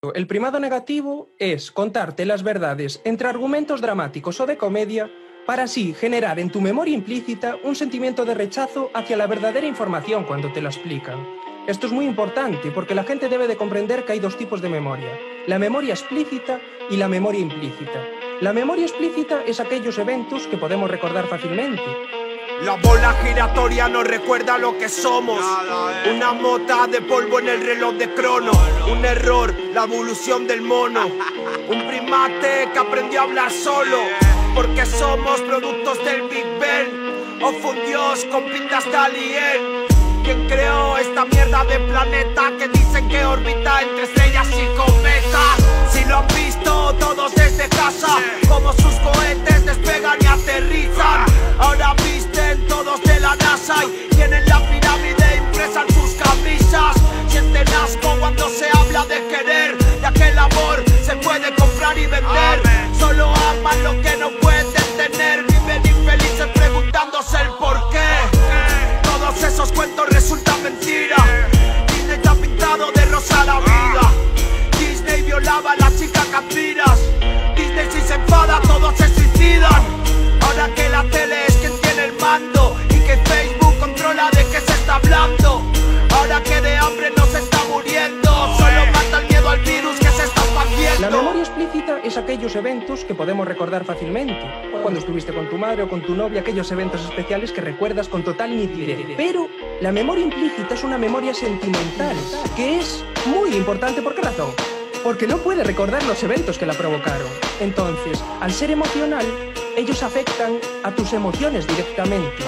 El primado negativo es contarte las verdades entre argumentos dramáticos o de comedia para así generar en tu memoria implícita un sentimiento de rechazo hacia la verdadera información cuando te la explican. Esto es muy importante porque la gente debe de comprender que hay dos tipos de memoria: la memoria explícita y la memoria implícita. La memoria explícita es aquellos eventos que podemos recordar fácilmente. La bola giratoria nos recuerda lo que somos. Una mota de polvo en el reloj de crono. Un error, la evolución del mono. Un primate que aprendió a hablar solo. Porque somos productos del Big Bang. O fue un dios con pintas de alien. ¿Quién creó esta mierda de planeta que dicen que orbita entre estrellas y cometas? Si lo han visto todos desde casa, como sus cohetes despegan y aterrizan. Ahora visten todos de la NASA y tienen la pirámide impresa en sus camisas. Sienten asco cuando se habla de querer, ya que el amor se puede comprar y vender. Solo aman lo que no pueden tener, viven infelices preguntándose el por qué. Todos esos cuentos resultan mentira. Disney te ha pintado de rosa la vida. Disney violaba a las chicas campiras. Disney si se enfada todos se suicidan. Ahora que la tele es quien tiene el mando y que Facebook controla de qué se está hablando. Ahora que de hambre no se está muriendo, solo mata el miedo al virus que se está expandiendo. La memoria explícita es aquellos eventos que podemos recordar fácilmente. Cuando estuviste con tu madre o con tu novia, aquellos eventos especiales que recuerdas con total nitidez. Pero la memoria implícita es una memoria sentimental, que es muy importante. ¿Por qué razón? Porque no puede recordar los eventos que la provocaron. Entonces, al ser emocional, ellos afectan a tus emociones directamente.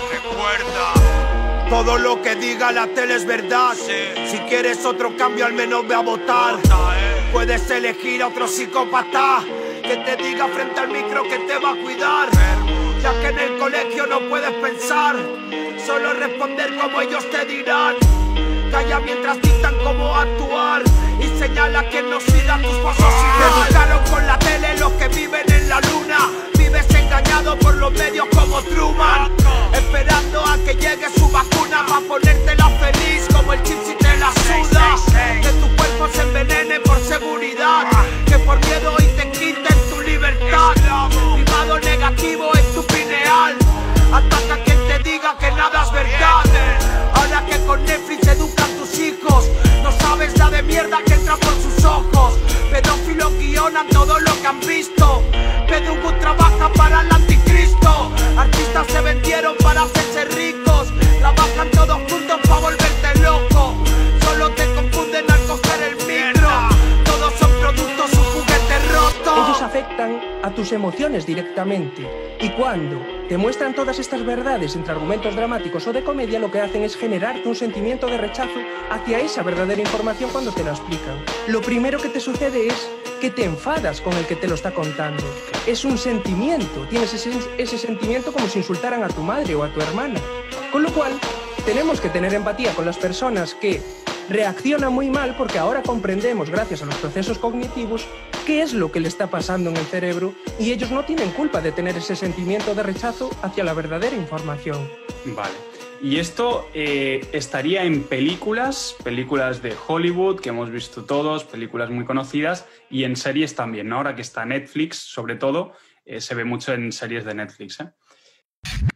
Recuerda, todo lo que diga la tele es verdad. Si quieres otro cambio, al menos ve a votar. Puedes elegir a otro psicópata que te diga frente al micro que te va a cuidar. Ya que en el colegio no puedes pensar, solo responder como ellos te dirán. Calla mientras dictan cómo actuar y señala a quien no siga tus pasos igual. Te educaron con la tele los que viven en la luna. Vives engañado por los medios como Truman, esperando a que llegue su vacuna para ponértela feliz como el chip si te la suda. Que tu cuerpo se envenene por seguridad, que por miedo hoy te quiten tu libertad. Primado negativo en tu pineal, ataca a quien te diga que nada es verdad. Ahora que con Netflix educan tus hijos, no sabes la de mierda que entra por sus ojos. Pedófilos guionan todo lo que han visto. PDU trabaja para el anticristo. Artistas se vendieron para hacerse ricos. Trabajan todos juntos para volverte loco. Solo te confunden al coger el micro. Todos son productos, un juguete roto. Ellos afectan a tus emociones directamente. Y cuando te muestran todas estas verdades entre argumentos dramáticos o de comedia, lo que hacen es generarte un sentimiento de rechazo hacia esa verdadera información cuando te la explican. Lo primero que te sucede es que te enfadas con el que te lo está contando. Es un sentimiento, tienes ese sentimiento como si insultaran a tu madre o a tu hermana. Con lo cual, tenemos que tener empatía con las personas que reaccionan muy mal, porque ahora comprendemos, gracias a los procesos cognitivos, qué es lo que le está pasando en el cerebro, y ellos no tienen culpa de tener ese sentimiento de rechazo hacia la verdadera información. Vale. Y esto estaría en películas de Hollywood, que hemos visto todos, películas muy conocidas, y en series también, ¿no? Ahora que está Netflix, sobre todo, se ve mucho en series de Netflix, ¿eh?